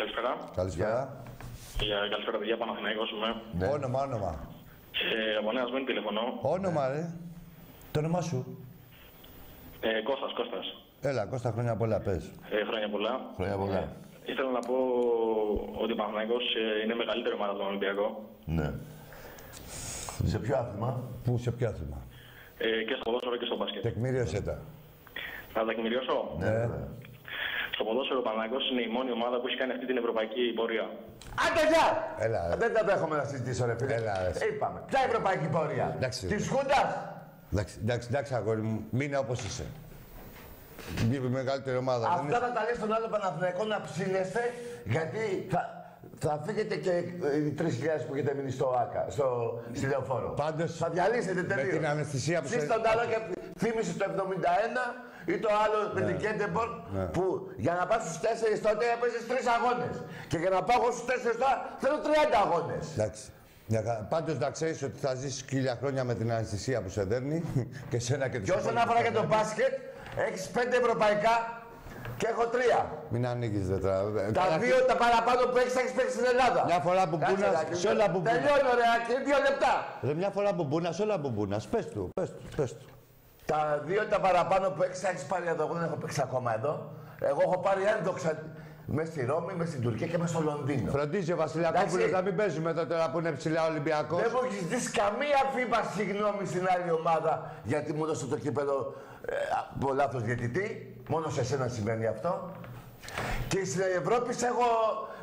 Καλησπέρα. Καλησπέρα. Καλησπέρα, παιδιά. Παναθηναϊκός είμαι. Ναι. Όνομα. Από Νέα Σμύρνη τηλεφωνώ. Όνομα, ρε. Το όνομά σου. Κώστας. Έλα, Κώστα, χρόνια πολλά, πες. Χρόνια πολλά. Χρόνια πολλά. Ήθελα να πω ότι ο Παναθηναϊκός είναι μεγαλύτερη ομάδα από τον Ολυμπιακό. Ναι. Σε ποιο άθλημα? Πού, σε ποιο άθλημα? Και στο ποδόσφαιρο και στο μπάσκετ. Τεκμήριωσέ τα. Να τα τεκμηριώσω. Ναι. Στο ποδόσφαιρο ο Παναθηναϊκός είναι η μόνη ομάδα που έχει κάνει αυτή την ευρωπαϊκή πορεία. Άντε, γεια! Έλα, ρε. Δεν τα δέχομαι να συζητήσω, ρε φίλε. Έλα, ρε. Είπαμε. Ποια ευρωπαϊκή πορεία? Εντάξει. Της Χούντας. Εντάξει, αγόρι μου, μείνε όπως είσαι. Η μεγαλύτερη ομάδα. Αυτά θα τα λέει στον άλλο Παναθηναϊκό να ψήνεστε, γιατί θα φύγετε και οι 3.000 που έχετε μείνει στο ΆΚΑ, στη Λεωφόρο. Πάντως, θα διαλύσετε τελείως. με την αναισθησία που Ψήστε τον άλλο και θύμισε το 71 ή το άλλο με την Κέντεμπορ, που για να πάω στους 4 τότε έπαιζες 3 αγώνες. Και για να πάω εγώ στους 4 τώρα θέλω 30 αγώνες. Εντάξει. Πάντως να ξέρεις ότι θα ζήσεις 1000 χρόνια με την αναισθησία που σε δέρνει και σένα και τους Και όσον αφορά για το μπάσκετ, έχεις 5 ευρωπαϊκά και έχω 3. Μην ανοίγεις δε τώρα. Τα 2 τα παραπάνω που έχεις παίξει στην Ελλάδα. Μια φορά που μπούνας, σε όλα που μπούνας. Τελειώνω ρε, και 2 λεπτά. Ρε, μια φορά που μπούνας, σε όλα που μπούνας. Πες του. Τα 2 τα παραπάνω που έχεις πάρει εδώ, εγώ δεν έχω παίξει ακόμα εδώ. Εγώ έχω πάρει ένδοξα μες στη Ρώμη, μες στην Τουρκία και μες στο Λονδίνο. Φροντίζει ο Βασιλιακόπουλος να μην παίζουμε τώρα που είναι ψηλά Ολυμπιακός. Δεν μου έχει ζητήσει καμία φίμπα συγγνώμη στην άλλη ομάδα γιατί μου έδωσε το κύπελο από λάθος διαιτητή. Μόνο σε σένα συμβαίνει αυτό. Και στην Ευρώπη σε έχω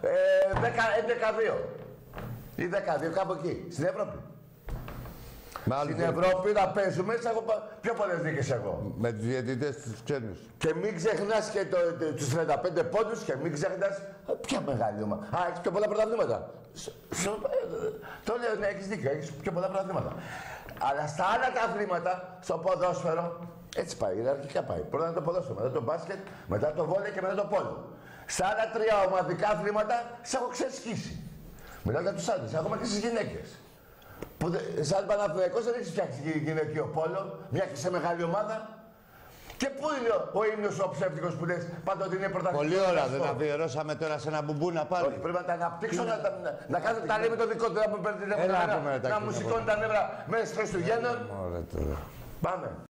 11-2 ή 12, κάπου εκεί. Στην Ευρώπη. Στην Ευρώπη να παίζουμε, έχω πιο πολλές νίκες εγώ. Με τους διαιτητές τους ξένους. Και μην ξεχνάς και τους 35 πόντους και μην ξεχνάς. Ποια μεγάλη ομάδα. Α, έχεις πιο πολλά πρωταθλήματα. Το λέω, ναι, έχεις δίκιο, έχεις πιο πολλά πρωταθλήματα. Αλλά στα άλλα τα αθλήματα, στο ποδόσφαιρο, έτσι πάει, ιεραρχικά πάει. Πρώτα είναι το ποδόσφαιρο, μετά το μπάσκετ, μετά το βόλεϊ και μετά το πόλο. Στα άλλα 3 ομαδικά αθλήματα, σε έχω ξεσκίσει. Μιλάω για τους άντρες, ακόμα και στις γυναίκες. Που σαν Παναθηναϊκός δεν έχεις φτιάξει γυναικείο πόλο, μια και σε μεγάλη ομάδα. Και πού είναι ο ύμνος ο ψεύτικος που λες πάντα ότι είναι πρωταθλητής? Πολύ ωραία, δεν αφιερώσαμε τώρα σε ένα μπουμπούνα πάλι. Όχι, πρέπει να τα αναπτύξω, να κάνετε τα λέει με το δικό του, να μου παίρνετε να να μου σηκώνει τα νεύρα μέσα στις Χριστουγέννων. Ωραία τώρα. Πάμε.